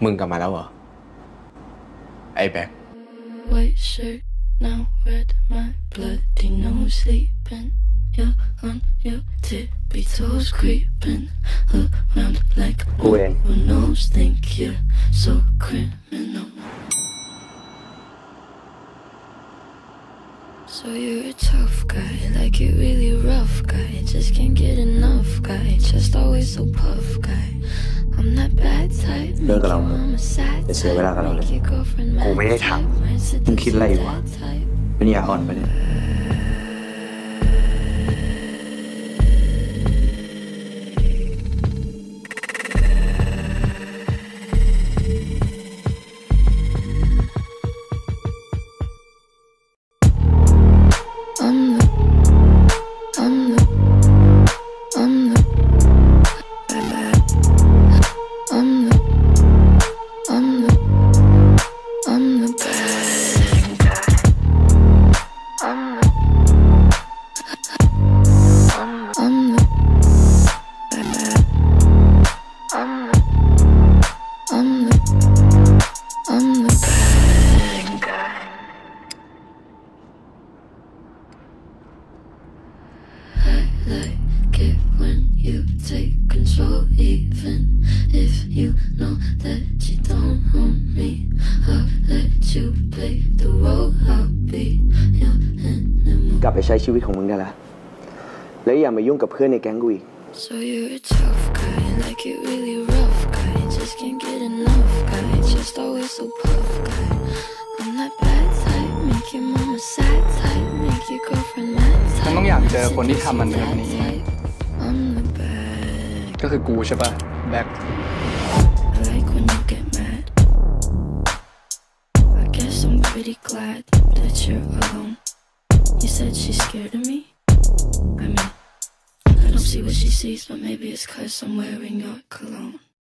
มึงกลับมาแล้วเหรอไอ้แบ็ค White shirt now red my bloody nose sleeping you're on your tippy toes creeping around like no one knows think you're so criminal So you're a tough guy like you really rough guy just can't get enough guy just always so puff guy I'm that bad type เลิกกับเราจะเสียเวลากับเราเลยกูไม่ได้ทำมึงคิดอะไรอยู่วะเป็นยาอ่อนไปเนี่ยLike it when you take control even if you know that you don't own me I'll let you play the role I'll be your enemy กลับไปใช้ชีวิตของมึงได้ละแล้วอย่ามายุ่งกับเพื่อนในแก๊งกูอีก So you're a tough guy like you really rough guy just can't get enough guy just always so puff guy I'm that bad type make your mama sad type make your girlfriend mad type มันต้องอยากเจอคนที่ทำมันแบบนี้ก็คือกูใช่ป่ะแบ็ค I like when you get mad I guess I'm pretty glad that you're alone You said she's scared of me I mean I don't see what she sees but maybe it's 'cause I'm wearing your cologne